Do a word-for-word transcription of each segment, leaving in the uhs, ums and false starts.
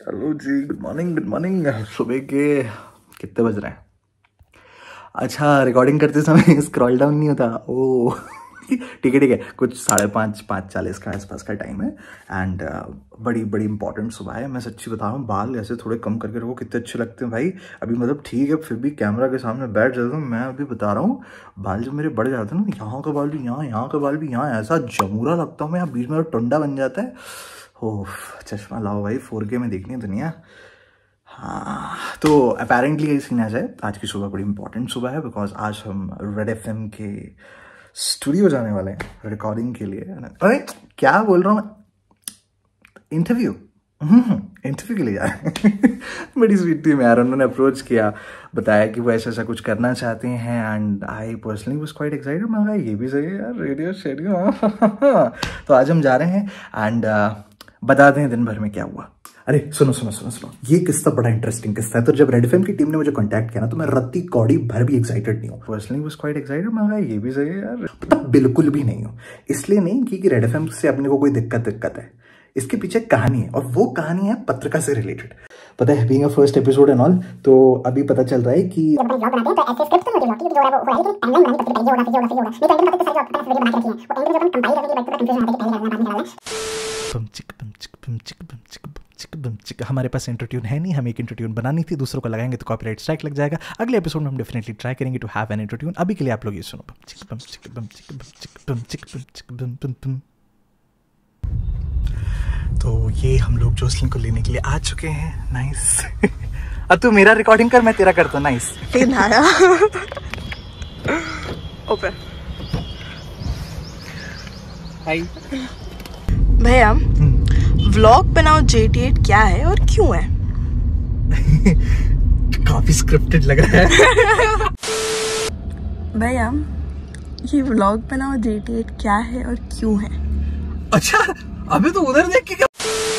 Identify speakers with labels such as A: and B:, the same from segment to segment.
A: चलो जी, good morning good morning. सुबह के कितने बज रहे हैं? अच्छा, रिकॉर्डिंग करते समय स्क्रॉल डाउन नहीं होता। ओ ठीक है ठीक है, कुछ साढ़े पाँच पाँच चालीस का आसपास का टाइम है। एंड uh, बड़ी बड़ी इंपॉर्टेंट सुबह है। मैं सच्ची बता रहा हूँ, बाल ऐसे थोड़े कम करके रखो, कितने अच्छे लगते हैं भाई। अभी मतलब ठीक है, फिर भी कैमरा के सामने बैठ जाता हूँ। मैं अभी बता रहा हूँ, बाल जब मेरे बढ़ जाते हैं ना, यहाँ का बाल भी यहाँ, यहाँ का बाल भी यहाँ, ऐसा जमूरा लगता हूँ मैं, यहाँ बीच में टुंडा बन जाता है। ओह, चश्मा लाओ भाई, फोर के में देखनी है दुनिया। हाँ, तो अपेरेंटली ये सीन ऐसा है, आज की सुबह बड़ी इंपॉर्टेंट सुबह है, बिकॉज आज हम रेड एफ एम के स्टूडियो जाने वाले हैं रिकॉर्डिंग के लिए। अरे क्या बोल रहा हूँ मैं, इंटरव्यू इंटरव्यू के लिए जा रहे हैं। बड़ी स्वीट थी यार, उन्होंने अप्रोच किया, बताया कि वो ऐसा ऐसा कुछ करना चाहते हैं। And I personally was quite excited. मैं कहा ये भी सही है यार, रेडियो शेडियो। तो आज हम जा रहे हैं एंड uh, बताते हैं दिन भर में क्या हुआ। अरे सुनो सुनो सुनो सुनो, ये किस्सा बड़ा इंटरेस्टिंग किस्सा है। तो जब रेड एफएम की टीम ने मुझे कांटेक्ट किया ना, तो मैं रत्ती कौड़ी भर भी एक्साइटेड नहीं हूँ। Personally was quite excited. मैं कहा ये भी सही है यार, मतलब बिल्कुल भी नहीं हूँ। इसलिए नहीं कि रेड एफएम से अपने को कोई दिक्कत दिक्कत है, इसके पीछे कहानी है, और वो कहानी है पत्रिका से रिलेटेड। पता है, being a first episode and all, तो अभी पता चल रहा है कि जब ब्लॉग बनाते हैं तो ऐसे स्क्रिप्ट तो होती है जो है वो है, लेकिन टाइमलाइन बनानी पड़ती है, ये होगा फिर ये होगा फिर ये होगा। नहीं तो एकदम पता चल जाता है, वीडियो बना के रखी है, वो एंड में जब हम कंपाइल करेंगे तो कंफ्यूजन आता है कि पहले डालना बाद में डालना। बम चिक बम चिक बम चिक बम चिक बम चिक बम चिक। हमारे पास इंट्रोट्यून है नहीं, हमें एक इंट्रोट्यून बनानी थी, दूसरों को लगाएंगे तो कॉपीराइट स्ट्राइक लग जाएगा। अगले एपिसोड में हम डेफिनेटली ट्राई करेंगे टू हैव एन इंट्रोट्यून। अभी के लिए आप लोग ये सुनो, बम चिक बम चिक बम चिक बम चिक बम चिक बम चिक बम बम बम। तो ये हम लोग जोसलिन को लेने के लिए आ चुके हैं। नाइस। अब तू मेरा रिकॉर्डिंग कर, मैं तेरा करता हूँ। नाइस।
B: ओपन हाय भैया, व्लॉग बनाओ जे टी एट क्या है और क्यों है?
A: काफी स्क्रिप्टेड लग रहा है।
B: भैया, ये व्लॉग बनाओ जे टी एट क्या है और क्यों है?
A: अच्छा, अबे तो उधर देख के क्या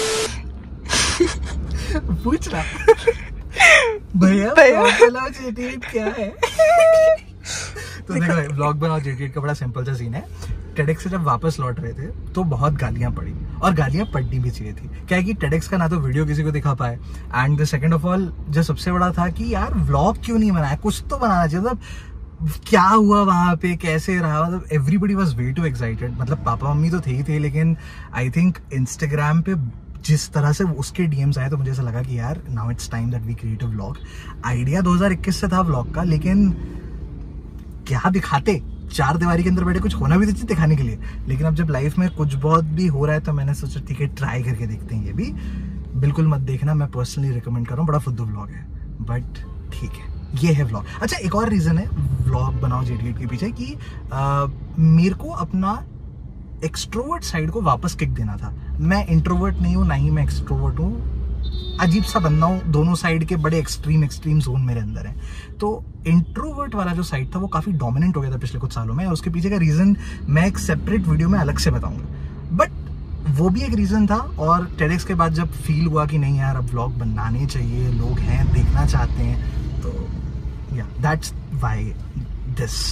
A: पूछ रहा? भैया व्लॉग बनाओ जे टी एट क्या है? तो देखो, व्लॉग बनाओ जे टी एट का बड़ा सिंपल सा सीन है। टेडेक्स से जब वापस लौट रहे थे तो बहुत गालियां पड़ी, और गालियां पड़नी भी चाहिए थी। क्या है कि टेडेक्स का ना तो वीडियो किसी को दिखा पाए, and the second of all जो सबसे बड़ा था कि यार व्लॉग क्यों नहीं बनाया, कुछ तो बनाना चाहिए। मतलब क्या हुआ वहां पे, कैसे रहा, मतलब everybody was way too excited. मतलब पापा मम्मी तो थे ही थे, लेकिन आई थिंक इंस्टाग्राम पे जिस तरह से उसके डीएम्स आए तो मुझे ऐसा लगा कि यार now it's time that we create a vlog. Idea दो हज़ार इक्कीस से था व्लॉग का, लेकिन क्या दिखाते, चार दीवारी के अंदर बैठे कुछ होना भी तो चाहिए दिखाने के लिए। लेकिन अब जब लाइफ में कुछ बहुत भी हो रहा है तो मैंने सोचा ठीक है, ट्राई करके देखते हैं। ये भी बिल्कुल मत देखना, मैं पर्सनली रिकमेंड कर रहा हूँ, बड़ा फुद्दू व्लॉग है, बट ठीक है, ये है व्लॉग। अच्छा, एक और रीजन है व्लॉग बनाओ जे टी एट के पीछे कि आ, मेरे को अपना एक्सट्रोवर्ट साइड को वापस किक देना था। मैं इंट्रोवर्ट नहीं हूँ, ना ही मैं एक्सट्रोवर्ट हूँ, अजीब सा बंदा हूँ। दोनों साइड के बड़े एक्सट्रीम एक्सट्रीम जोन मेरे अंदर है। तो इंट्रोवर्ट वाला जो साइड था वो काफी डोमिनेंट हो गया था पिछले कुछ सालों में, और उसके पीछे का रीजन मैं एक सेपरेट वीडियो में अलग से बताऊंगा, बट वो भी एक रीजन था। और टेडेक्स के बाद जब फील हुआ कि नहीं यार, अब व्लॉग बनाने चाहिए, लोग हैं, देखना चाहते हैं, तो या दैट्स व्हाई दिस।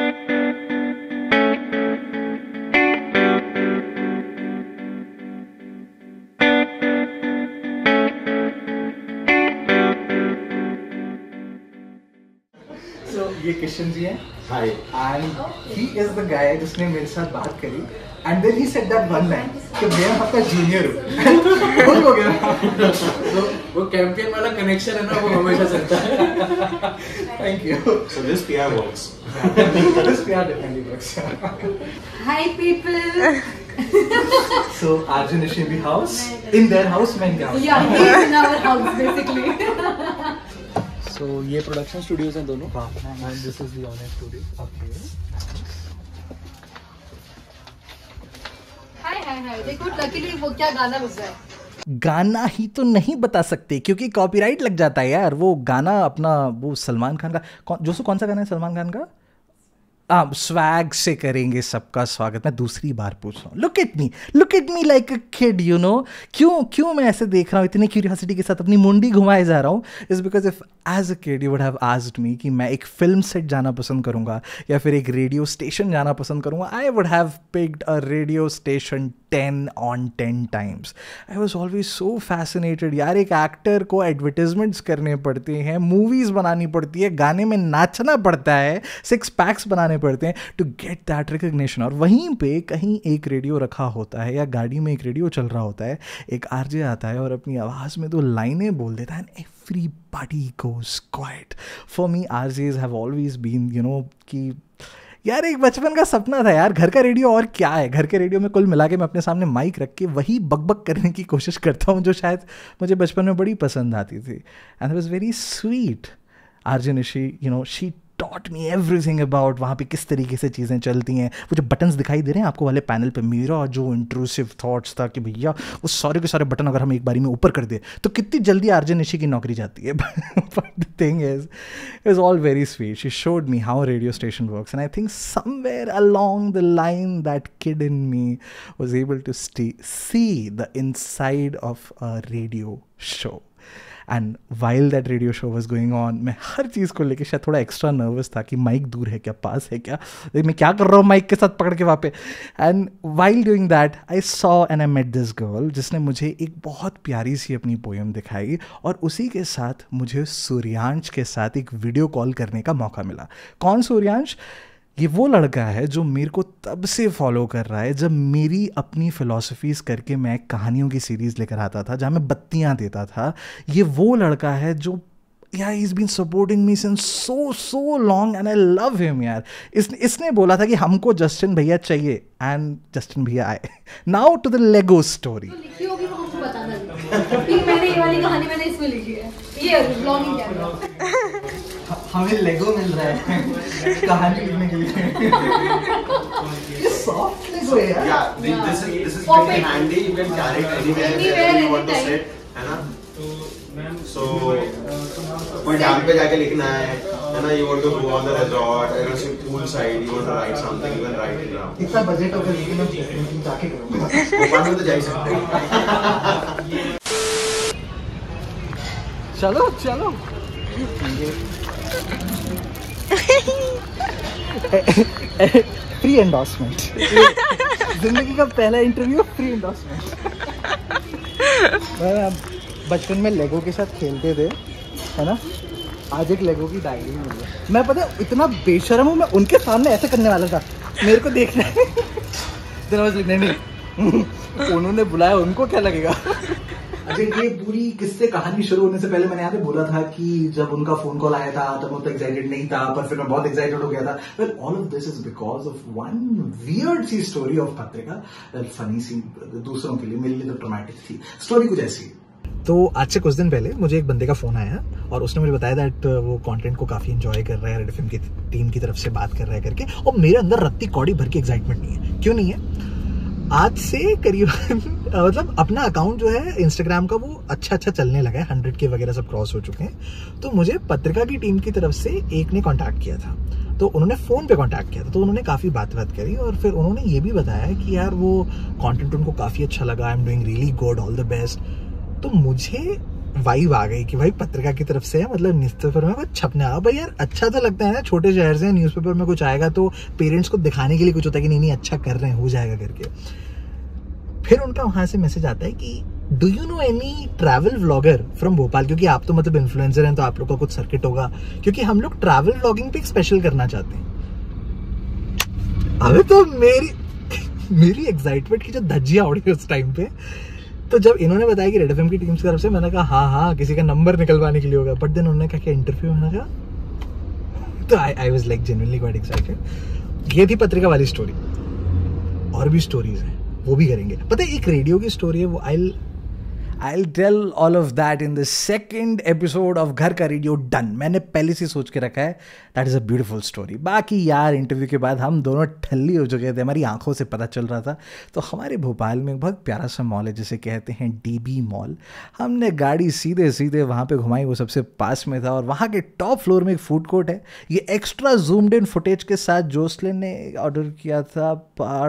A: ये किशन जी हैं, hi, and he is the guy जिसने मेरे साथ बात करी, and then he said that one line कि मैं आपका जूनियर हूँ। हो गया।
C: तो वो कैंपेन वाला कनेक्शन है ना, वो हमेशा चलता है।
A: Thank you.
D: So this P R works.
A: This P R definitely works.
E: Hi people.
A: So Arjun is in the house, in their house, मैं इनके house.
E: Yeah, he's in our house basically.
C: So ये production studios हैं दोनों, and this is the owner studio.
A: Okay.
E: Hi hi hi. देखो luckily वो क्या गाना बज रहा है।
A: गाना ही तो नहीं बता सकते क्योंकि कॉपीराइट लग जाता है यार। वो गाना अपना, वो सलमान खान का, कौन जो सो कौन सा गाना है सलमान खान का? हाँ, स्वैग से करेंगे सबका स्वागत। मैं दूसरी बार पूछ रहा हूँ, look at me, look at me like a kid, you know. क्यों क्यों मैं ऐसे देख रहा हूँ, इतनी क्यूरियोसिटी के साथ अपनी मुंडी घुमाए जा रहा हूँ? Is because if as a kid you would have asked me कि मैं एक फिल्म सेट जाना पसंद करूँगा या फिर एक रेडियो स्टेशन जाना पसंद करूँगा, I would have picked a radio station ten on ten times. I was always so fascinated. यार एक एक्टर को एडवर्टिजमेंट्स करने पड़ते हैं, मूवीज़ बनानी पड़ती है, गाने में नाचना पड़ता है, सिक्स पैक्स बनाने पड़ते हैं टू गेट दैट रिकग्निशन. और वहीं पे कहीं एक रेडियो रखा होता है या गाड़ी में एक रेडियो चल रहा होता है, एक आरजे आता है और अपनी आवाज़ में दो लाइनें बोल देता है and everybody goes quiet. For me RJs have always been you know कि यार एक बचपन का सपना था यार, घर का रेडियो और क्या है. घर के रेडियो में कुल मिला के मैं अपने सामने माइक रख के वही बकबक करने की कोशिश करता हूँ जो शायद मुझे बचपन में बड़ी पसंद आती थी. And it was very sweet. RJ Nishi you know she taught me everything about वहाँ पे किस तरीके से चीज़ें चलती हैं. वो जो बटन्स दिखाई दे रहे हैं आपको वाले पैनल पे, मेरा जो इंट्रूसिव थॉट्स था कि भैया वो सारे के सारे बटन अगर हम एक बारी में ऊपर कर दे तो कितनी जल्दी आरजे निशी की नौकरी जाती है. But the thing is it was all very sweet. She showed me how radio station works and I think somewhere along the line that kid in me was able to stay, see the inside of a radio show. And while that radio show was going on मैं हर चीज़ को लेकर शायद थोड़ा extra nervous था कि mic दूर है क्या, पास है क्या, मैं क्या कर रहा हूँ माइक के साथ पकड़ के वहाँ पे. And while doing that I saw and I met this girl जिसने मुझे एक बहुत प्यारी सी अपनी पोएम दिखाई और उसी के साथ मुझे सूर्यांश के साथ एक वीडियो कॉल करने का मौका मिला. कौन सूर्यांश? ये वो लड़का है जो मेरे को तब से फॉलो कर रहा है जब मेरी अपनी फ़िलासफ़ीज़ करके मैं कहानियों की सीरीज़ लेकर आता था जहाँ मैं बत्तियाँ देता था. ये वो लड़का है जो यार he is been supporting me since so so long and I love him यार. इस इसने बोला था कि हमको जस्टिन भैया चाहिए एंड जस्टिन भैया आए. Now to the Lego story.
E: लिखी होगी वो हमको बताना नहीं. मैंने ये वाली कहानी मैंने इसमें लिखी है. ये ब्लॉगिंग कैमरा
A: हमें लेगो मिल रहा है कहानी लिखने के लिए. ये सॉफ्ट लेगो है यार.
D: Yeah, this this is this is pretty handy. You can carry it anywhere,
E: Anywhere,
D: wherever you want to
E: anytime.
D: sit, है ना? So कोई डैम पे जाके लिखना है, है ना? You want to go on the resort, you want to pool side, you want to write something, you can write it down.
A: इतना बजट होगा लेकिन मैं जाके करूँगा.
D: भोपाल में तो जा ही सकते हैं.
A: चलो चलो. Free endorsement. जिंदगी का पहला इंटरव्यू फ्री एंडोर्समेंट. बचपन में लेगो के साथ खेलते थे है ना. आज एक लेगो की डायरी मिली है. मैं पता है इतना बेशर्म हूँ, मैं उनके सामने ऐसे करने वाला था. मेरे को देखना है. नहीं नहीं उन्होंने बुलाया, उनको क्या लगेगा. अच्छा ये पूरी किससे कहानी शुरू होने से पहले मैंने यहाँ पे बोला था कि जब उनका फोन कॉल आया था तब मैं तो एक्साइटेड नहीं था, पर फिर मैं बहुत एक्साइटेड हो गया था. Well all of this is because of one weird सी स्टोरी ऑफ पत्रिका. फनी सी दूसरों के लिए, मेरे लिए तो ट्रॉमेटिक थी. स्टोरी कुछ ऐसी. तो आज से कुछ दिन पहले मुझे एक बंदे का फोन आया और उसने मुझे बताया दैट वो कंटेंट को काफी एंजॉय कर रहा है, रेड एफएम की टीम की तरफ से बात कर रहा है करके. और मेरे अंदर रत्ती कौड़ी भर की एक्साइटमेंट नहीं है. क्यों नहीं है? आज से करीबन मतलब अपना अकाउंट जो है इंस्टाग्राम का वो अच्छा अच्छा चलने लगा है. हंड्रेड के वगैरह सब क्रॉस हो चुके हैं. तो मुझे पत्रिका की टीम की तरफ से एक ने कांटेक्ट किया था. तो उन्होंने फ़ोन पे कांटेक्ट किया था. तो उन्होंने काफ़ी बात बात करी और फिर उन्होंने ये भी बताया कि यार वो कंटेंट उनको काफ़ी अच्छा लगा. I am doing really good, all the best. तो मुझे वाइब आ गई कि भाई पत्रिका की तरफ से है, मतलब न्यूज़पेपर में कुछ छपने आ भाई यार अच्छा तो लगता है ना. छोटे शहर से न्यूज़पेपर में कुछ आएगा तो पेरेंट्स को दिखाने के लिए कुछ होता है कि नहीं नहीं अच्छा कर रहे हैं, हो जाएगा करके. फिर उनका वहां से मैसेज आता है कि do you know any travel vlogger from Bhopal, क्योंकि आप तो मतलब इन्फ्लुएंसर हैं तो आप लोग का कुछ सर्किट होगा, क्योंकि हम लोग ट्रैवल व्लॉगिंग पे एक स्पेशल करना चाहते हैं. अबे तो मेरी मेरी एक्साइटमेंट की जो धज्जियां उड़ी उस टाइम पे. तो जब इन्होंने बताया कि रेड एफएम की टीम की तरफ से, मैंने कहा हाँ हाँ किसी का नंबर निकलवाने के लिए होगा. बट देन उन्होंने कहा कि इंटरव्यू, मैंने कहा तो I I was like genuinely quite excited. ये थी पत्रिका वाली स्टोरी. और भी स्टोरीज हैं, वो भी करेंगे. पता है एक रेडियो की स्टोरी है, वो आई I'll tell all of that in the second episode of घर का रेडियो डन. मैंने पहले से सोच के रखा है. That is a beautiful story. बाकी यार इंटरव्यू के बाद हम दोनों ठल्ली हो चुके थे, हमारी आंखों से पता चल रहा था. तो हमारे भोपाल में एक बहुत प्यारा सा मॉल है जिसे कहते हैं डीबी मॉल. हमने गाड़ी सीधे सीधे वहाँ पे घुमाई, वो सबसे पास में था. और वहाँ के टॉप फ्लोर में एक फूड कोर्ट है. ये एक्स्ट्रा जूम्ड इन फुटेज के साथ जोसलिन ने ऑर्डर किया था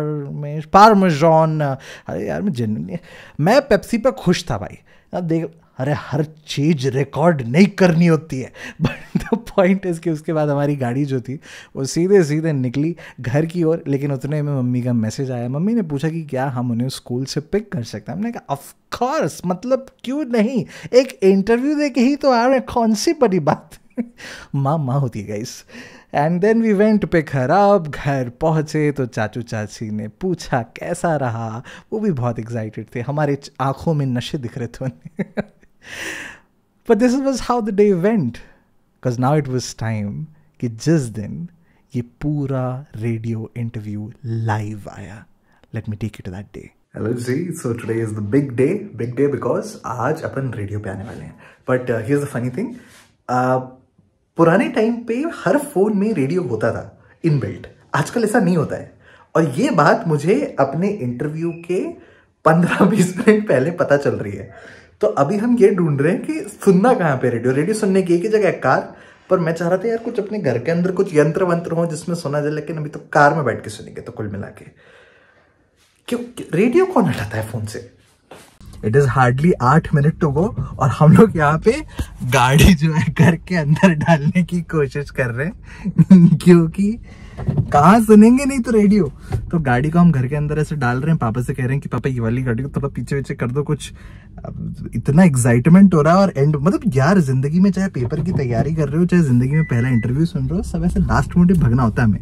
A: पार्मेजान. अरे यार मैं जेन्युइनली मैं पेप्सी पे खुश था भाई. अब देख अरे हर चीज़ रिकॉर्ड नहीं करनी होती है। बट द पॉइंट इज़ कि उसके बाद हमारी गाड़ी जो थी वो सीधे सीधे निकली घर की ओर, लेकिन उतने में मम्मी का मैसेज आया। मम्मी ने पूछा कि क्या हम उन्हें स्कूल से पिक कर सकते हैं। हमने कहा ऑफ कोर्स, मतलब क्यों नहीं, एक इंटरव्यू दे के ही तो आ रहे हैं, कौन सी बड़ी बात। माँ माँ होती है guys. And then we went pick her up. घर पहुँचे तो चाचू चाची ने पूछा कैसा रहा, वो भी बहुत एक्साइटेड थे, हमारे आँखों में नशे दिख रहे थे उन्हें। But this was how the day went, because now it was time कि जिस दिन ये पूरा रेडियो इंटरव्यू लाइव आया। Let me take you to that day. Hello जी, so today is the big day, big day because आज अपन radio पे आने वाले हैं। But uh, here's the funny thing, uh, पुराने टाइम पे हर फोन में रेडियो होता था इनबिल्ट, आजकल ऐसा नहीं होता है। और ये बात मुझे अपने इंटरव्यू के पंद्रह बीस मिनट पहले पता चल रही है। तो अभी हम ये ढूंढ रहे हैं कि सुनना कहाँ पे रेडियो। रेडियो सुनने की एक ही जगह कार, पर मैं चाह रहा था यार कुछ अपने घर के अंदर कुछ यंत्र वंत्र हो जिसमें सुना जाए, लेकिन अभी तो कार में बैठ के सुनेंगे। तो कुल मिला के क्यों रेडियो कौन हटाता है फोन से। इट इज हार्डली आठ मिनट टू गो और हम लोग यहाँ पे गाड़ी जो है घर के अंदर डालने की कोशिश कर रहे हैं क्योंकि कहाँ सुनेंगे नहीं तो रेडियो। तो गाड़ी को हम घर के अंदर ऐसे डाल रहे हैं, पापा से कह रहे हैं कि पापा ये वाली गाड़ी को थोड़ा पीछे पीछे कर दो कुछ। इतना एक्साइटमेंट हो रहा है। और एंड मतलब यार जिंदगी में चाहे पेपर की तैयारी कर रहे हो, चाहे जिंदगी में पहला इंटरव्यू सुन रहे हो, सब ऐसे लास्ट मोमेंट भगना होता है हमें।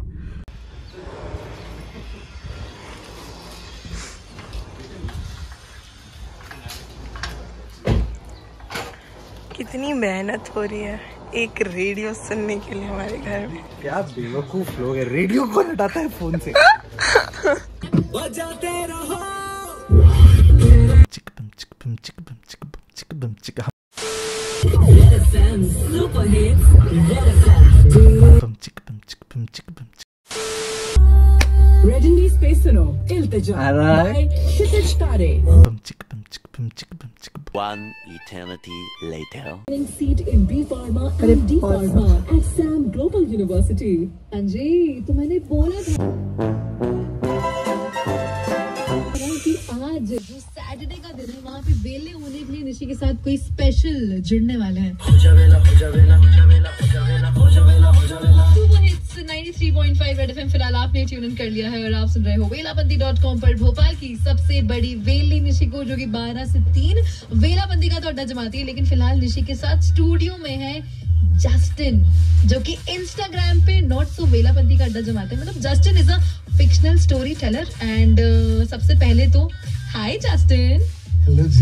B: कितनी मेहनत हो रही है एक रेडियो सुनने के लिए हमारे घर में।
A: क्या बेवकूफ लोग है, रेडियो कौन हटाता है फोन से। बजाते रहो। चिकबम चिकबम चिकबम चिकबम चिकबम चिकबम चिकबम चिकबम चिकबम।
F: Red Indies पे सुनो इल्तिजा by क्षितिज तारे।
A: चिकबम चिकबम चिकबम चिकबम।
G: One eternity later.
F: Seat in B Pharma and D Pharma at Sam Global University.
E: अंजी तो मैंने बोला था कि आज जो सैटरडे का दिन है वहाँ पे वेले होने के लिए निशी के साथ कोई स्पेशल जुड़ने वाला है। तिरानवे पॉइंट पाँच रेड एफएम फिलहाल आपने ट्यून इन कर लिया है और आप सुन रहे हो वेलाबंदी डॉट कॉम पर भोपाल की सबसे बड़ी वेली निशी को, जो कि बारह से तीन वेलाबंदी का तो अड्डा जमाती है। लेकिन फिलहाल निशी के साथ स्टूडियो में है जस्टिन, जो कि इंस्टाग्राम पे नॉट सो वेलाबंदी का अड्डा जमाते हैं। मतलब Justin is a fictional story teller and सबसे पहले तो hi Justin.
A: Hello ji.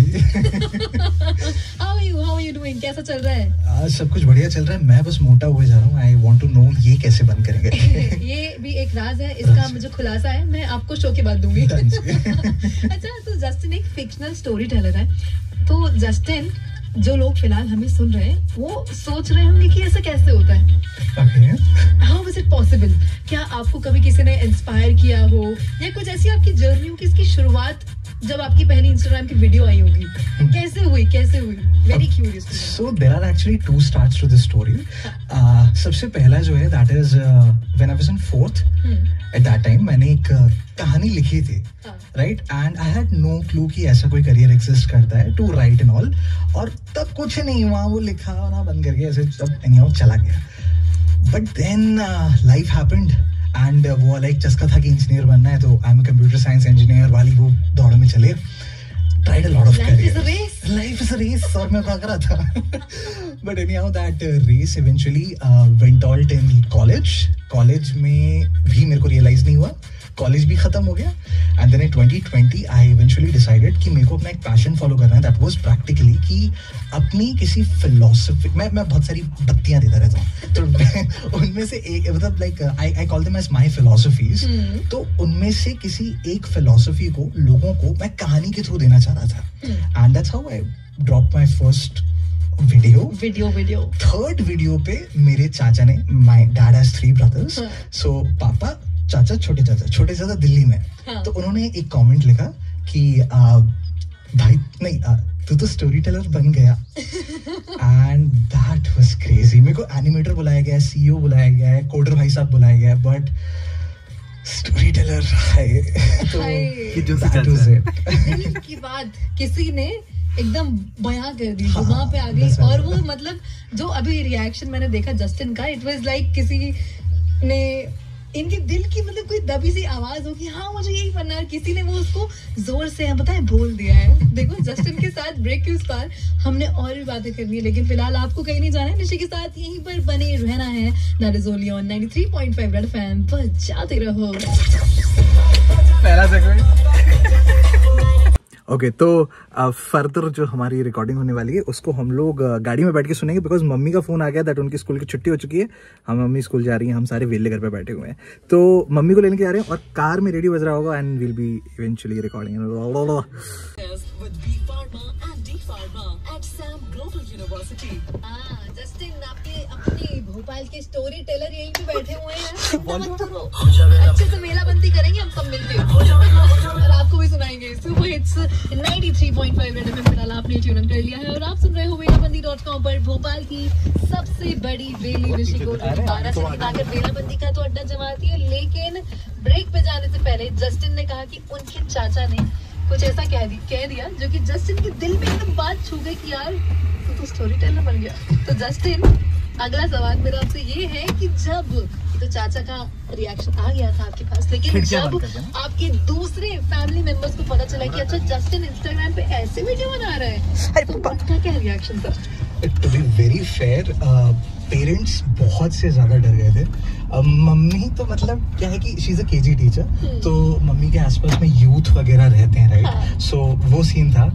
E: How are you how are you doing, कैसा चल रहा है?
A: आज सब कुछ बढ़िया चल रहा है, मैं बस मोटा हुए जा रहा हूँ। आई वांट टू नो ये कैसे बंद करेंगे।
E: ये भी एक राज है, इसका मुझे खुलासा है, मैं आपको शो के बाद दूंगी। अच्छा, तो जस्टिन एक फिक्शनल स्टोरी टेलर है। तो जस्टिन, जो लोग फिलहाल हमें सुन रहे हैं वो सोच रहे होंगे कि ऐसा कैसे होता है, हाउ इज इट पॉसिबल। क्या आपको कभी किसी ने इंस्पायर किया हो या कुछ ऐसी आपकी जर्नी हो कि इसकी शुरुआत जब आपकी पहली इंस्टाग्राम की वीडियो आई होगी, कैसे हुई कैसे हुई very curious.
A: So there are actually two starts to this story. सबसे पहला जो है that is when I was in fourth, at that time मैंने एक uh, कहानी लिखी थी, right, and I had no clue कि ऐसा कोई करियर एग्जिस्ट करता है टू राइट एंड ऑल। और तब कुछ नहीं वहाँ वो लिखा ना बंद करके ऐसे सब एनीहाउ चला गया। But then life happened and वो लाइक चस्का था कि इंजीनियर बनना है, तो I am a computer science engineer वाली वो दौड़ में चले। Tried a lot of career, life is a race, और मैं भाग रहा था। But anyhow that race eventually went halt in college. College में भी मेरे को रियलाइज नहीं हुआ, कॉलेज भी खत्म हो गया। And then in twenty twenty I eventually decided कि मेरे को अपना एक पैशन फॉलो करना है। दैट वाज प्रैक्टिकली कि अपनी किसी फिलोसफी, मैं मैं बहुत सारी बत्तियां देता रहता हूँ, तो उनमें से एक मतलब like I I call them as my philosophies. तो उनमें से किसी एक फिलोसफी को लोगों को मैं कहानी के थ्रू देना चाह रहा था। And that's how I drop my first video
E: video video
A: third video पे मेरे चाचा ने, my dad has three brothers, so पापा, चाचा, छोटे चाचा, छोटे चाचा दिल्ली में। हाँ. तो उन्होंने एक कमेंट लिखा कि आ, भाई नहीं आ, तू तो स्टोरी टेलर बन गया। And that was crazy. मेरे को एनिमेटर बुलाया गया है, सीईओ बुलाया गया है, कोडर भाई साहब बुलाया गया है, बट स्टोरी टेलर है तो
E: हाय।
A: that was it.
E: दिल की बात किसी ने एकदम बयां कर दी, वहां पे आ गई। और वो मतलब जो अभी रिएक्शन मैंने देखा जस्टिन का, इट वाज लाइक किसी ने इनके दिल की मतलब कोई दबी सी आवाज हो कि हाँ मुझे यही बनना है, किसी ने वो उसको जोर से हम बताएं बोल दिया है। देखो जस्टिन के साथ ब्रेक के उस पार हमने और भी बातें करनी है, लेकिन फिलहाल आपको कहीं नहीं जाना है, निशि के साथ यहीं पर बने रहना है। That is only on ninety three point five Red FM, बजाते रहो।
A: पहला सेगमेंट ओके okay, तो फर्दर जो हमारी रिकॉर्डिंग होने वाली है उसको हम लोग गाड़ी में बैठ के सुनेंगे, बिकॉज मम्मी का फोन आ गया दैट उनकी स्कूल की छुट्टी हो चुकी है। हम मम्मी स्कूल जा रही हैं, हम सारे वेले घर पे बैठे हुए हैं, तो मम्मी को लेने के जा रहे हैं और कार में रेडियो बज रहा होगा and will be eventually recording.
E: अपनी भोपाल के स्टोरी टेलर यहीं पे बैठे हुए हैं, अच्छे से मेलाबंदी करेंगे हम सब मिलके और आपको भी सुनाएंगे। Super hits ninety three point five Red FM फिलहाल आपने ट्यून कर लिया है और आप सुन रहे हो वेलाबंदी डॉट कॉम पर भोपाल की सबसे बड़ी वेली ऋषि को बारह से निकालकर वेलाबंदी का तो अड्डा जमाती है। लेकिन ब्रेक पे जाने से पहले जस्टिन ने कहा कि उनके चाचा ने कुछ ऐसा कह दी कह दिया जो कि जस्टिन के दिल में एकदम बात छू गई कि यार तू तो स्टोरी टेलर बन गया। तो जस्टिन, अगला सवाल मेरा आपसे ये है कि जब तो चाचा का रिएक्शन आ गया था आपके पास, लेकिन जब आपके दूसरे फैमिली मेंबर्स को पता चला कि अच्छा जस्टिन इंस्टाग्राम पे ऐसे वीडियो बना रहा है, तो उनका क्या रिएक्शन था?
A: To be very fair, parents बहुत से ज्यादा डर गए थे। uh, मम्मी तो मतलब क्या है कि she is a KG teacher, तो मम्मी के आसपास में यूथ वगैरह रहते हैं, राइट? सो so, वो सीन था।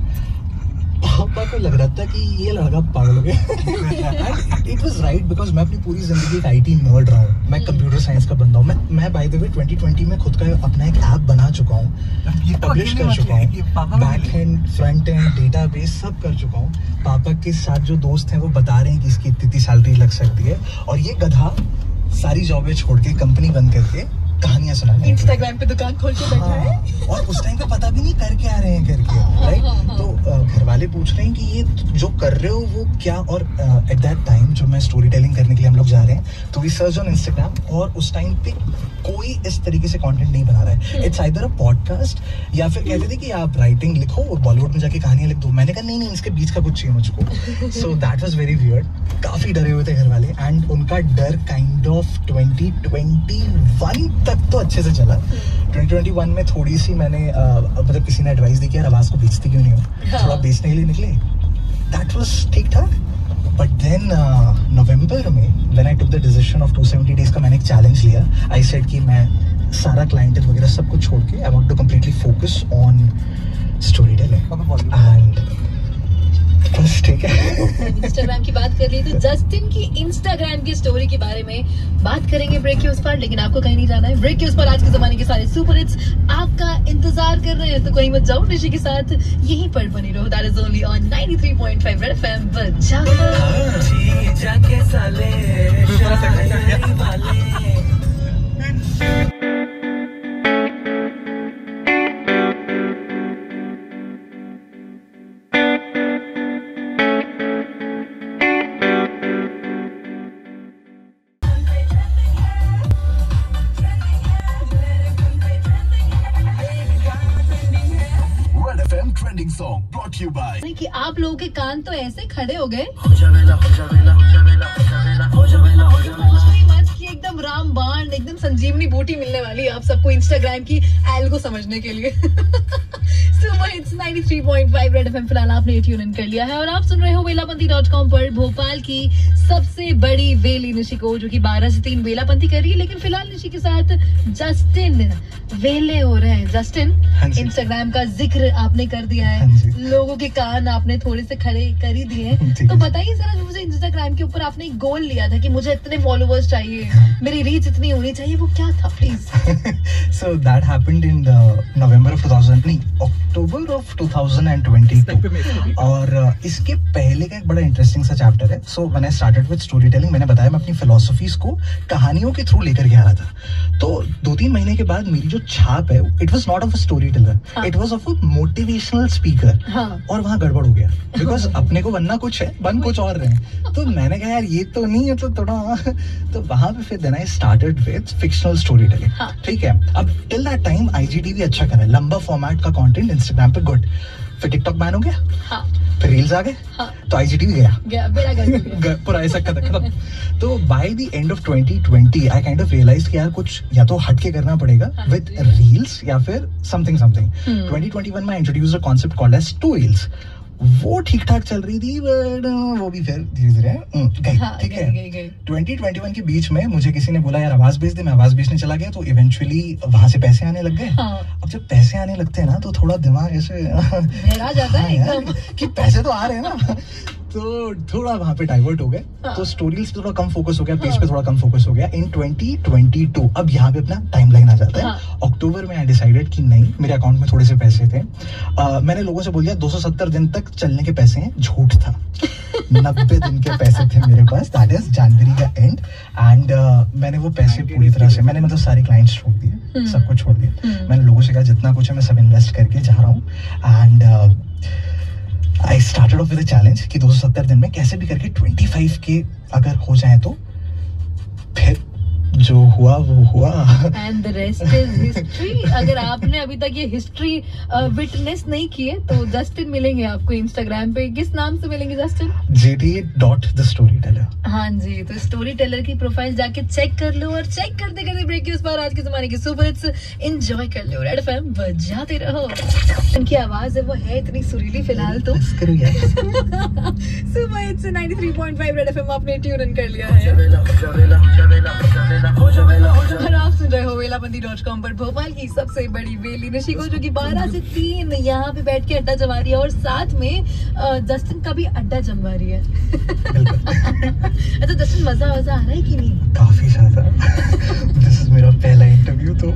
A: पापा को लग रहा था कि ये लड़का पागल हो गया। इट वाज राइट, बिकॉज मैं अपनी पूरी जिंदगी एक आईटी नर्ड रहा हूँ, मैं कंप्यूटर साइंस का बंदा हूँ। मैं मैं by the way twenty twenty में खुद का अपना एक ऐप बना चुका हूँ, पब्लिश कर चुका हूँ, back end front end database सब कर चुका हूँ। पापा के साथ जो दोस्त हैं वो बता रहे हैं कि इसकी इतनी इतनी सैलरी लग सकती है, और ये गधा सारी जॉबें छोड़ के कंपनी बंद करके कहानियां सुनाने
E: इंस्टाग्राम पे दुकान खोल के बैठा है।
A: हाँ, और उस टाइम पे पता भी नहीं कर क्या रहे हैं करके, राइट? हाँ, हाँ, तो घर वाले पूछ रहे हैं कि ये जो कर रहे हो वो क्या, और एट दैट टाइम जो मैं स्टोरी टेलिंग करने के लिए हम लोग जा रहे हैं तो वी सर्च ऑन इंस्टाग्राम, और उस टाइम पे कोई इस तरीके से कंटेंट नहीं बना रहा है। इट्स आइदर अ पॉडकास्ट या फिर कहते थे कि आप राइटिंग लिखो और बॉलीवुड में जाके कहानियां लिख दो। मैंने कहा नहीं नहीं, इसके बीच का कुछ चाहिए मुझको। So that was very weird. काफी डरे हुए थे घर वाले, एंड उनका डर kind of twenty twenty one तक तो अच्छे से चला। ट्वेंटी ट्वेंटी वन में थोड़ी सी मैंने मतलब किसी ने एडवाइस दी कि यार आवाज को बेचती क्यों नहीं हो, थोड़ा बेचने के लिए निकले, दैट वाज ठीक ठाक। बट देन नवंबर में when I took the decision of two seventy days का मैंने एक चैलेंज लिया। आई सेड कि मैं सारा क्लाइंटल वगैरह सब कुछ छोड़ के I want to completely focus on story telling, and बस ठीक है।
E: इंस्टाग्राम की बात कर ली तो जस्टिन की इंस्टाग्राम की स्टोरी के बारे में बात करेंगे ब्रेक के उस पर, लेकिन आपको कहीं नहीं जाना है। ब्रेक के उस पर आज के जमाने के सारे सुपर हिट्स आपका इंतजार कर रहे हैं, तो कहीं मत जाओ, ऋषि के साथ यहीं पर बनी रहो। That is only on ninety three point five Red FM. बजा जाके साले
H: trending song brought you by
E: कि आप लोगों के कान तो ऐसे खड़े हो गए एकदम रामबाण, एकदम संजीवनी बूटी मिलने वाली है आप सबको इंस्टाग्राम की एल को समझने के लिए। Super hits ninety three point five Red FM फिलहाल आपने ट्यून इन कर लिया है और आप सुन रहे हो वेलाबंदी डॉट कॉम पर भोपाल की सबसे बड़ी वेली निशि को, जो कि बारह से तीन वेलाबंदी कर रही है। लेकिन फिलहाल निशि के साथ जस्टिन वेले हो रहे हैं। जस्टिन, इंस्टाग्राम का जिक्र आपने कर दिया है, लोगों के कान आपने थोड़े से खड़े कर ही दिए, तो बताइए जरा, जो मुझे इंस्टाग्राम के ऊपर आपने एक गोल लिया था कि मुझे इतने फॉलोवर्स चाहिए, मेरी रीच इतनी होनी चाहिए, वो क्या था please?
A: So that happened in November of two thousand नहीं October of two thousand twenty two, और uh, इसके पहले का एक बड़ा इंटरेस्टिंग सा चैप्टर है। So when I started with story telling, मैंने बताया मैं अपनी फिलोसफीज को कहानियों के थ्रू लेकर के आ रहा था। तो दो तीन महीने के बाद मेरी जो छाप है, it was not of a story teller, it was of a motivational speaker. और वहाँ गड़बड़ हो गया, बिकॉज अपने को बनना कुछ है, बन कुछ और रहे हैं। तो मैंने कहा यार ये तो नहीं है, तो थोड़ा तो वहां पे फिर then I started with fictional story telling. ठीक है, अब टिल दैट टाइम आईजीटीवी अच्छा कर रहा है, लंबा फॉर्मेट का कंटेंट इंस्टाग्राम पे गुड। फिर टिकटॉक बैन हो गया,
E: हाँ
A: फिर रील्स आ गए,
E: हाँ
A: तो आईजीटीवी गया,
E: गया बेड़ा गर्क हो गया।
A: ग- पूरा ऐसा खत्म खत्म। तो by the end of twenty twenty I kind of realize कि यार कुछ या तो हटके करना पड़ेगा
E: हाँ
A: विद
E: जी।
A: रील्स या फिर something something.
E: Hmm.
A: Twenty twenty one में introduce a concept called as reels. वो ठीक ठाक चल रही थी बट वो भी फिर धीरे धीरे गई,
E: हाँ,
A: ठीक
E: गई,
A: है।
E: गई, गई।
A: ट्वेंटी ट्वेंटी वन के बीच में मुझे किसी ने बोला यार आवाज बेच दे, मैं आवाज बेचने चला गया, तो इवेंचुअली वहां से पैसे आने लग गए।
E: हाँ।
A: अब जब पैसे आने लगते हैं ना तो थोड़ा दिमाग ऐसे
E: बहरा जाता है
A: हाँ यार,
E: एकदम।
A: कि पैसे तो आ रहे हैं ना, तो थोड़ा वहां पे डाइवर्ट हो गए।
E: हाँ।
A: तो स्टोरीज पे थोड़ा कम फोकस हो गया, पेज पे थोड़ा कम फोकस हो गया। इन ट्वेंटी ट्वेंटी टू अब यहाँ पे अपना टाइमलाइन आ जाता है।
E: हाँ।
A: अक्टूबर में आई डिसाइडेड कि नहीं, मेरे अकाउंट में थोड़े से पैसे थे। uh, मैंने लोगों से बोल दिया दो सौ सत्तर दिन तक चलने के पैसे हैं, झूठ था। नब्बे दिन के पैसे थे मेरे पास, दैट इज जनवरी का एंड। एंड मैंने वो पैसे पूरी तरह से, मैंने मतलब सारे क्लाइंट्स छोड़ दिए, सब कुछ छोड़ दिया। मैंने लोगों से कहा जितना कुछ है मैं सब इन्वेस्ट करके जा रहा हूँ। And I started off with a challenge कि दो सौ सत्तर दिन में कैसे भी करके पच्चीस के अगर हो जाए तो फिर जो हुआ वो हुआ।
E: And the rest is history. अगर आपने अभी तक ये हिस्ट्री विटनेस नहीं की है तो जस्टिन मिलेंगे आपको इंस्टाग्राम पे। किस नाम से मिलेंगे Justin?
A: JD dot the story teller.
E: हाँ जी, तो स्टोरी टेलर की प्रोफाइल जाके चेक कर लो, और चेक करते करते ब्रेक के उस पार आज के जमाने की सुपर हिट्स एंजॉय कर लो। रेड एफएम बजाते रहो। इनकी आवाज है वो है इतनी सुरीली फिलहाल तो।
A: बस करो यार।
E: Super hits ninety three point five Red FM आपने ट्यून इन कर लिया है और आप सुन रहे हो वेलाबंदी डॉट कॉम पर भोपाल की सबसे बड़ी वेली नशिको, जो कि बारह से तीन यहाँ पे बैठ के अड्डा जमा रही है, और साथ में अ, जस्टिन का भी अड्डा जमवा रही है। अच्छा जस्टिन, मजा वजा आ रहा है कि नहीं?
A: काफी ज्यादा। दिस इज मेरा पहला इंटरव्यू तो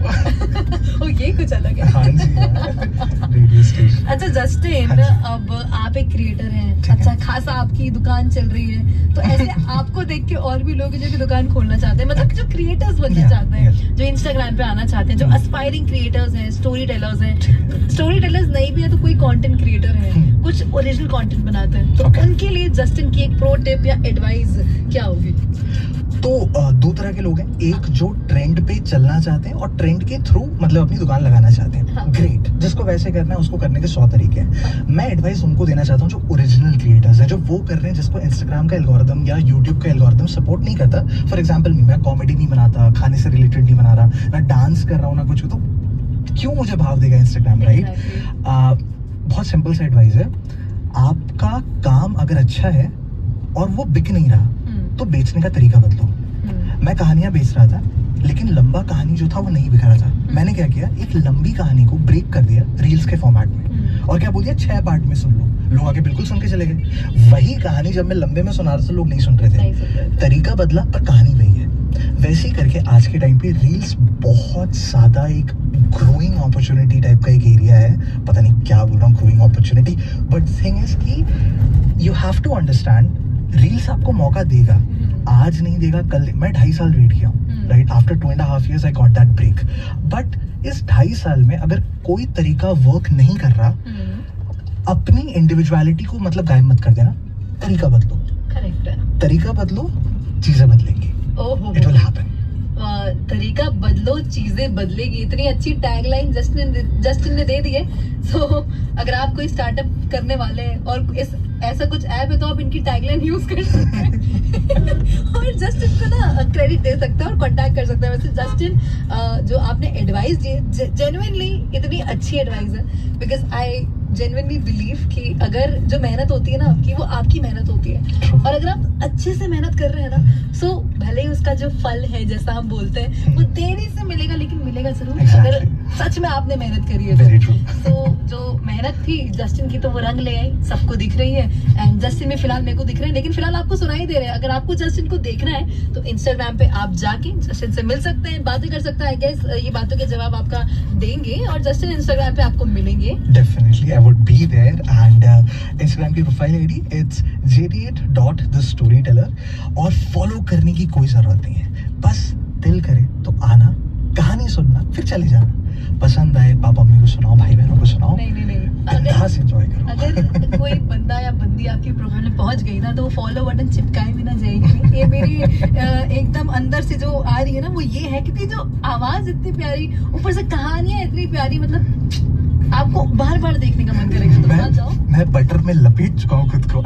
E: ओ ये कुछ अलग है।
A: हाँ जी, रेडियो स्टेशन।
E: अच्छा जस्टिन,
A: हाँ जी।
E: अब आप एक क्रिएटर हैं,
A: ठीक है।
E: अच्छा खासा आपकी दुकान चल रही है, तो ऐसे आपको देख के और भी लोग हैं जो कि दुकान खोलना चाहते हैं, मतलब जो क्रिएटर्स बनना
A: Yeah,
E: चाहते हैं,
A: yeah.
E: जो इंस्टाग्राम पे आना चाहते हैं, जो
A: Hmm.
E: एस्पायरिंग क्रिएटर्स हैं, स्टोरी टेलर्स हैं।
A: ठीक।
E: स्टोरी टेलर्स नहीं भी है तो कोई कंटेंट क्रिएटर है,
A: Hmm.
E: कुछ ओरिजिनल कंटेंट बनाते हैं, तो
A: Okay.
E: उनके लिए जस्टिन की एक प्रो टिप या एडवाइस क्या होगी?
A: तो अ, दो तरह के लोग हैं, एक जो ट्रेंड पे चलना चाहते हैं और ट्रेंड के थ्रू मतलब अपनी दुकान लगाना चाहते हैं।
E: हाँ।
A: ग्रेट, जिसको वैसे करना है उसको करने के सौ तरीके हैं। मैं एडवाइस उनको देना चाहता हूँ जो ओरिजिनल क्रिएटर्स हैं, जो वो कर रहे हैं जिसको इंस्टाग्राम का एल्गोरिदम या यूट्यूब का एल्गोरिदम सपोर्ट नहीं करता। फॉर एग्जाम्पल मैं कॉमेडी नहीं बनाता, खाने से रिलेटेड नहीं बना रहा, ना डांस कर रहा हूँ ना कुछ, तो क्यों मुझे भाव देगा इंस्टाग्राम, राइट?
E: Exactly.
A: बहुत सिंपल सा एडवाइस है, आपका काम अगर अच्छा है और वो बिक नहीं रहा
E: हम्म,
A: तो बेचने का तरीका बदलो।
E: हम्म,
A: मैं कहानियां बेच रहा था लेकिन लंबा कहानी जो था वो नहीं बिक रहा था। मैंने क्या किया, एक लंबी कहानी को ब्रेक कर दिया रील्स के फॉर्मेट में,
E: हम्म।
A: और क्या बोल दिया, छह पार्ट में सुन लो। लोग आके बिल्कुल सुन के चले गए। वही कहानी जब मैं लंबे में सुना रहा था लोग नहीं सुन रहे
E: नहीं सुन रहे
A: थे।
E: थे।
A: तरीका बदला पर कहानी वही है। वैसे ही करके आज के टाइम पे रील्स बहुत ज्यादा एक ग्रोइंग अपॉर्चुनिटी टाइप का एक एरिया है। पता नहीं क्या बोल रहा हूँ, growing opportunity, but thing is कि you have to understand reels आपको मौका देगा, आज नहीं देगा कल। मैं ढाई साल वेट किया हूँ, right? After two and half years I got that break. But इस ढाई साल में अगर कोई तरीका वर्क नहीं कर रहा,
E: हम्म,
A: अपनी इंडिविजुअलिटी को मतलब गायब मत कर देना, तरीका बदलो।
E: करेक्ट है।
A: तरीका बदलो, चीजें बदलेंगी।
E: ओहो,
A: इट विल हैपन।
E: आ, तरीका बदलो चीजें बदलेगी, इतनी अच्छी टैगलाइन जस्टिन जस्टिन ने दे दी है। सो अगर आप कोई स्टार्टअप करने वाले हैं और इस ऐसा कुछ ऐप है तो आप इनकी टैगलाइन यूज कर सकते हैं और जस्टिन को ना क्रेडिट दे सकते हैं और कांटेक्ट कर सकते हैं। वैसे जस्टिन, जो आपने एडवाइस दी जेन्युइनली इतनी अच्छी एडवाइस है, बिकॉज आई जेन्युइनली बिलीव कि अगर जो मेहनत होती है ना आपकी, वो आपकी मेहनत होती है, और अगर आप अच्छे से मेहनत कर रहे हैं ना, सो भले ही उसका जो फल है जैसा हम बोलते हैं वो देरी से मिलेगा, लेकिन मिलेगा जरूर।
A: Exactly.
E: अगर सच में आपने मेहनत करी है
A: Very
E: तो
A: true.
E: तो जो मेहनत थी जस्टिन की तो वो रंग ले आई, सबको दिख रही है। एंड जस्टिन में फिलहाल मेरे को दिख रहे हैं, लेकिन फिलहाल आपको सुनाई दे रहे हैं। अगर आपको जस्टिन को देखना है तो इंस्टाग्राम पे आप जाके जस्टिन से मिल सकते हैं, बातें कर सकते हैं। आई गेस ये बातों के जवाब आपका देंगे और जस्टिन इंस्टाग्राम पे आपको मिलेंगे।
A: Definitely, I would be there, and uh, Instagram की profile ID it's j d eight dot the storyteller, और फॉलो करने की कोई जरूरत नहीं है, बस दिल करे तो आना, कहानी सुनना, फिर चले जाना। पसंद आए पापा मम्मी को सुनाओ, भाई बहनों को सुनाओ,
E: नहीं नहीं नहीं,
A: बिंदास एंजॉय करो।
E: अगर कोई बंदा या बंदी आपकी प्रोफाइल में पहुंच गई ना तो वो फॉलो बटन चिपकाए भी ना जाएगी। ये मेरी अ, एकदम अंदर से जो आ रही है ना वो ये है, क्योंकि जो आवाज इतनी प्यारी, ऊपर से कहानियां इतनी प्यारी, मतलब आपको बार बार देखने का मन करेगा तो आ जाओ।
A: मैं बटर में लपेट चुका हूँ खुद को।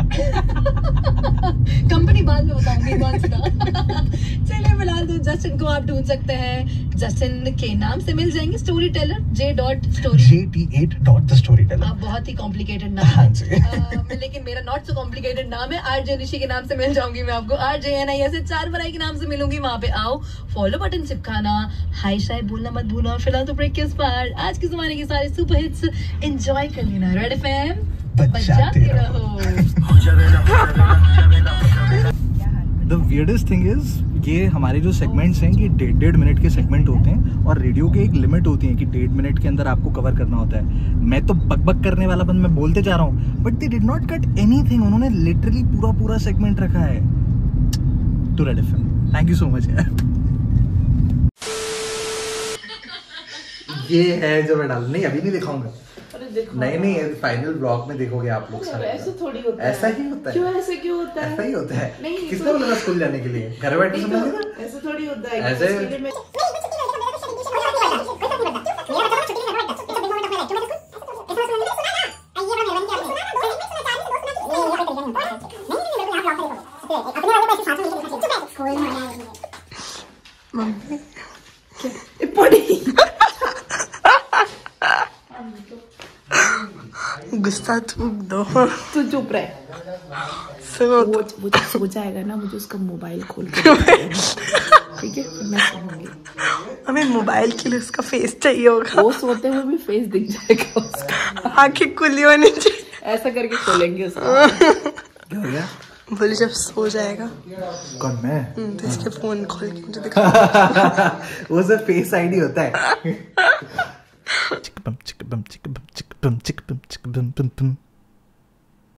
E: कंपनी बाद में बताऊंगी कौन सी था। चलिए फिलहाल तो जस्टिन को आप ढूंढ सकते हैं, जस्टिन के नाम से मिल जाएंगे, story teller J dot story
A: J T eight dot the story teller.
E: बहुत ही कॉम्प्लिकेटेड नाम है, uh, लेकिन मेरा नॉट सो कॉम्प्लिकेटेड नाम है। आर जे निशी के नाम से मिल जाऊंगी मैं आपको, आर जे एन आई ऐसे चार बनाई के नाम से मिलूंगी। वहां पे आओ, फॉलो बटन चिपकाना, हाई शाय बोलना मत भूलना। और फिलहाल तो ब्रेक के उस पार आज के जमाने के सारे सुपर हिट्स एंजॉय कर लेना। रेड एफ एम बजाते रहो।
A: द वियर्डेस्ट थिंग इज ये हमारे जो सेगमेंट्स हैं ये डेढ़ डेढ़ मिनट के सेगमेंट होते हैं और रेडियो के एक लिमिट होती है कि डेढ़ मिनट के अंदर आपको कवर करना होता है। मैं तो बक बक करने वाला बंद मैं बोलते जा रहा हूँ, but they did not cut anything. उन्होंने लिटरली पूरा पूरा सेगमेंट रखा है। To Red F M, thank you so much यार। ये है जो मैं डाल नहीं अभी नहीं दिखाऊंगा। नहीं नहीं फाइनल ब्लॉग में देखोगे आप लोग सारे।
B: ऐसे थोड़ी होता है।
A: ऐसा ही होता है।
B: क्यों ऐसे क्यों होता है?
A: ऐसा ही होता है।
B: नहीं,
A: किसने बोला स्कूल जाने के लिए? घर बैठे समझ लेना।
B: ऐसे थोड़ी होता है।
A: ऐसे
B: गुस्सा थूक दो।
E: तू चुप रहे।
B: सुनो
E: वो वो जब सो जाएगा ना, मुझे उसका मोबाइल खोल के ठीक है, मैं सोऊंगी।
B: हमें मोबाइल के लिए उसका फेस चाहिए होगा।
E: वो सोते हुए भी फेस दिख जाएगा उसका।
B: आंखें खुली होनी चाहिए।
E: ऐसा करके खोलेंगे उसका।
A: क्या हो गया?
B: बोले जब सो जाएगा।
A: कौन मैं?
B: तो इसके फोन खोल के मुझे दिखा।
A: वो सब फेस आईडी होता है।